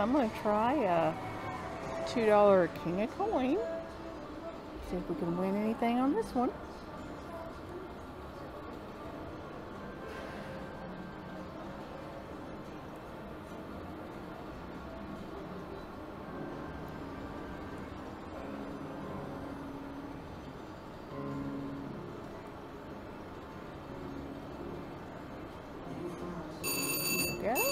I'm going to try a $2 king of coin. See if we can win anything on this one. There we go.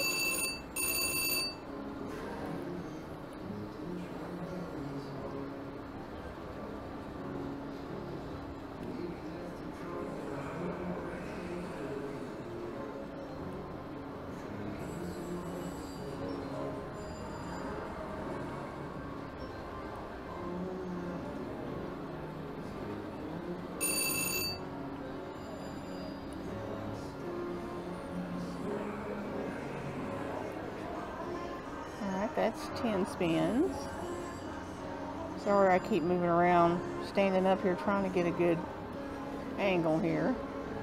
That's 10 spins. Sorry I keep moving around, standing up here trying to get a good angle here.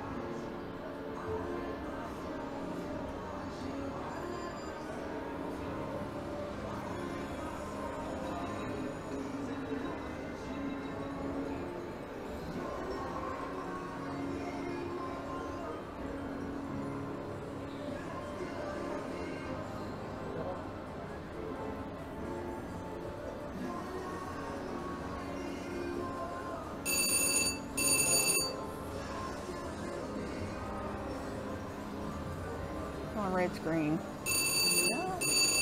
On red screen. No.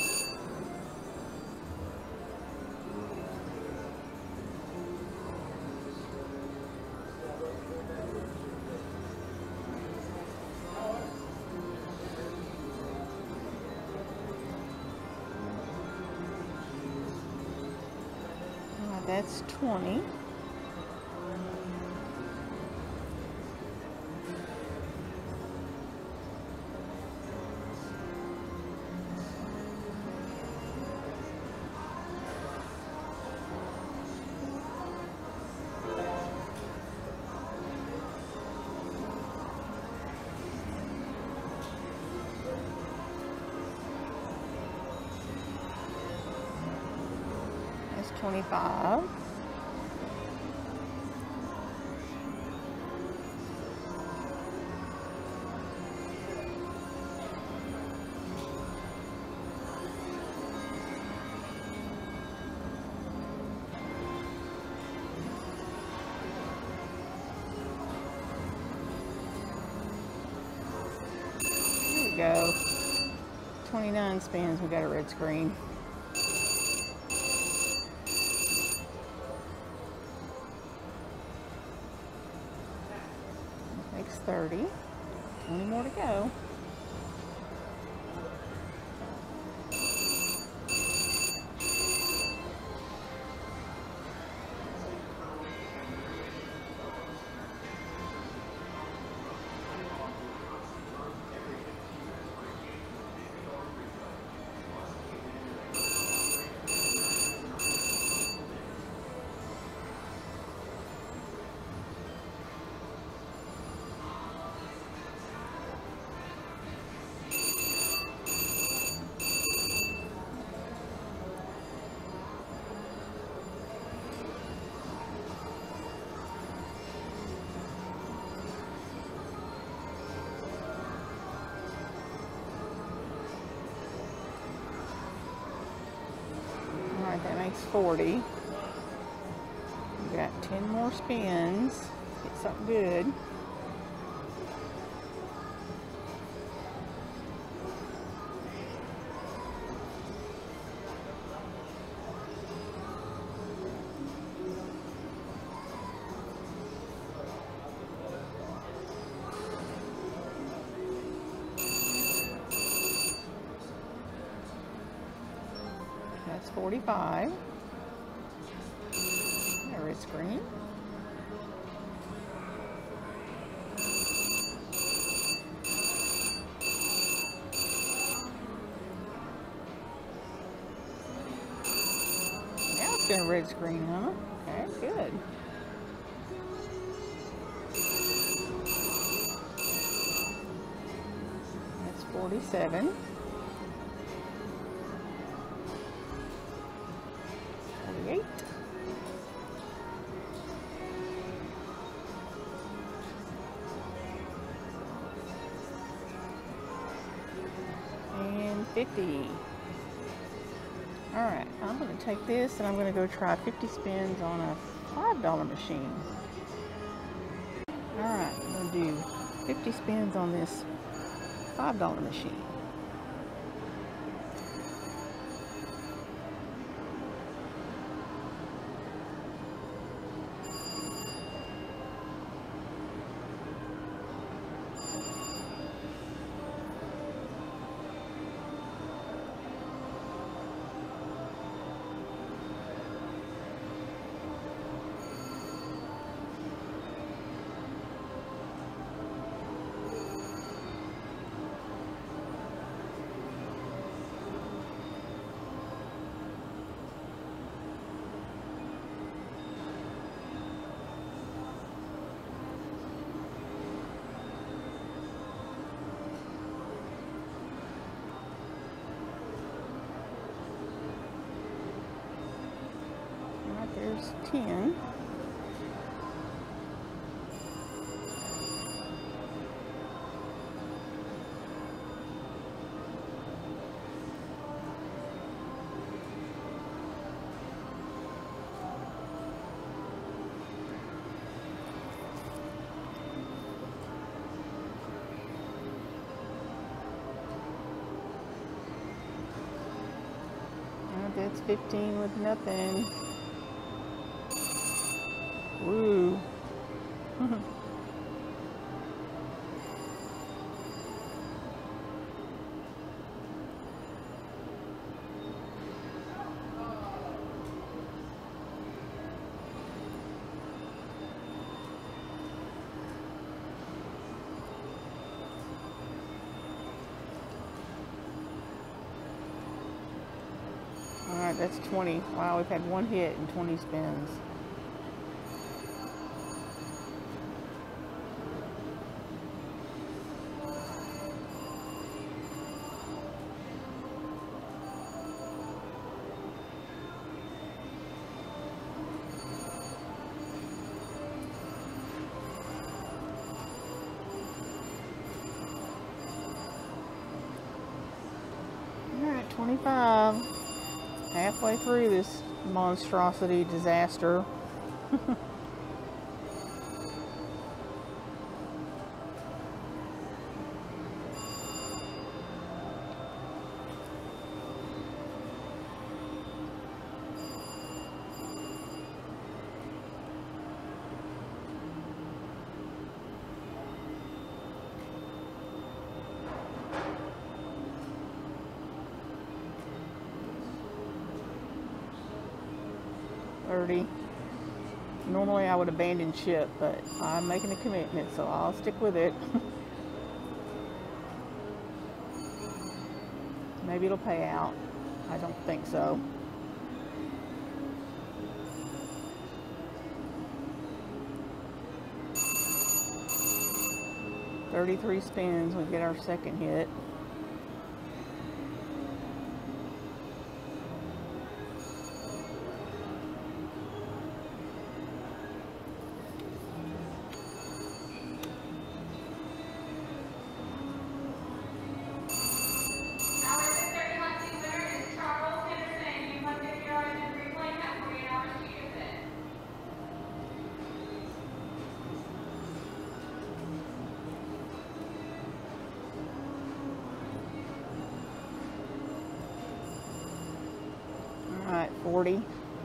That's 20. That's 25. There we go. 29 spins, we got a red screen. Makes 30. 20 more to go. Alright, that makes 40. We got 10 more spins. Get something good. That's 45. There it's green. Now it's going to red screen, huh? Okay, good. That's 47. 50. Alright, I'm going to take this and I'm going to go try 50 spins on a $5 machine. Alright, I'm going to do 50 spins on this $5 machine. There's 10. That's 15 with nothing. Woo. Alright, that's 20. Wow, we've had one hit and 20 spins. Alright, 25. Halfway through this monstrosity disaster. Normally I would abandon ship, but I'm making a commitment, so I'll stick with it. Maybe it'll pay out. I don't think so. $33 spins, we get our second hit. Alright, 40.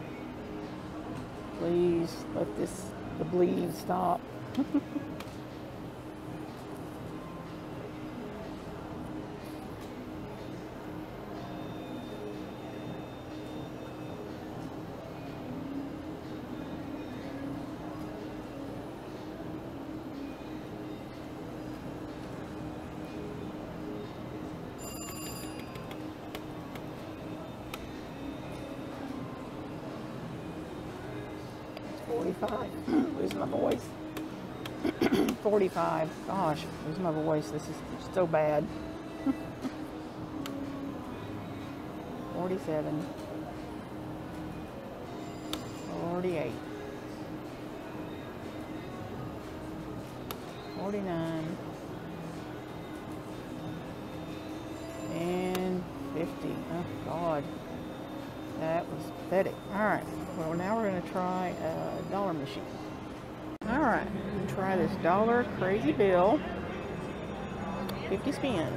Please let the bleeding stop. Losing my voice. 45. Gosh, losing my voice. This is so bad. 47. 48. 49. And 50. Oh, God. That was pathetic. Alright, well, now we're going to try a dollar machine. Alright, try this dollar crazy bill. 50 spins.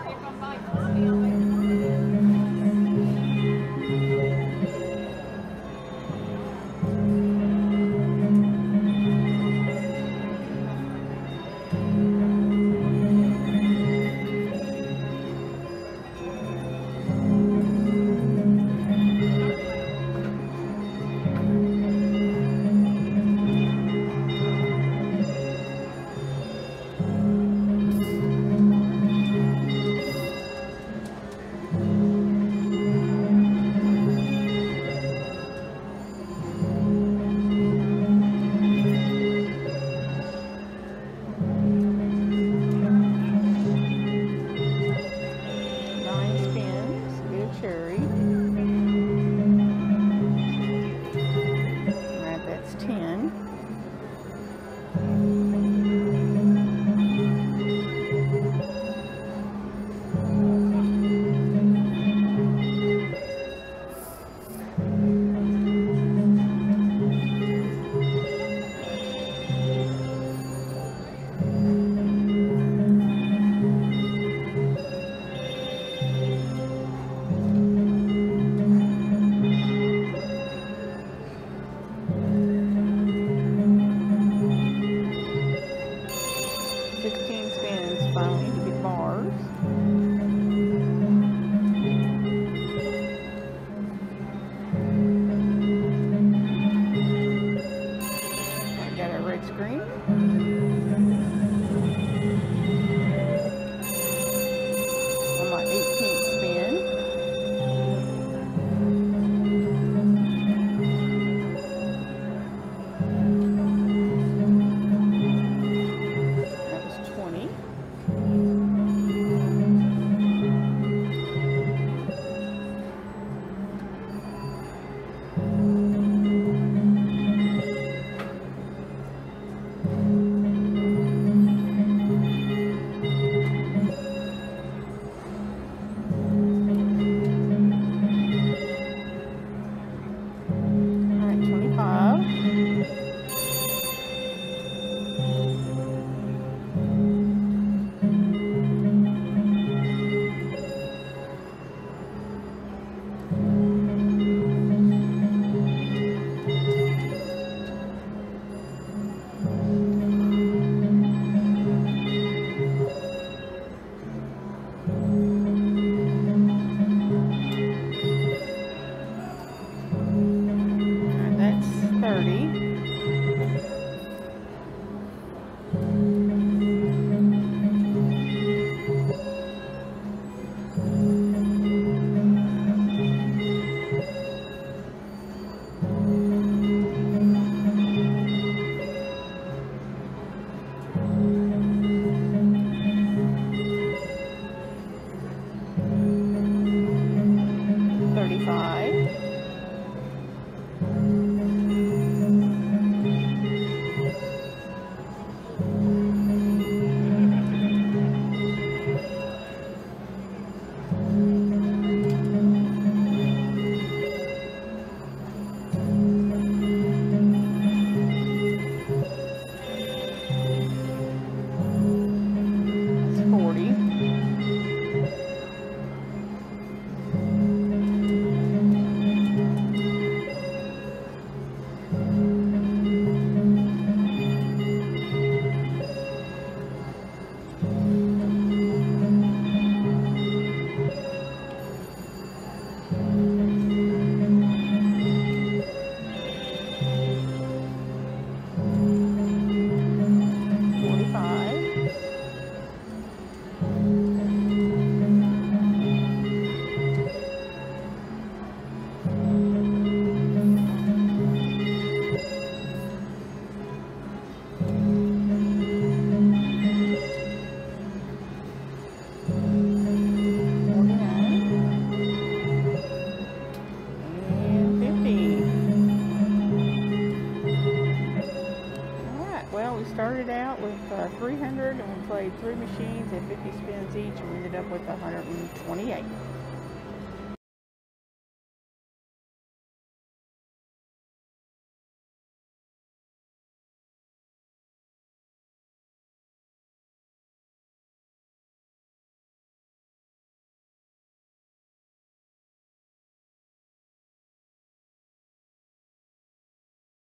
started out with 300 and we played 3 machines at 50 spins each and we ended up with 128.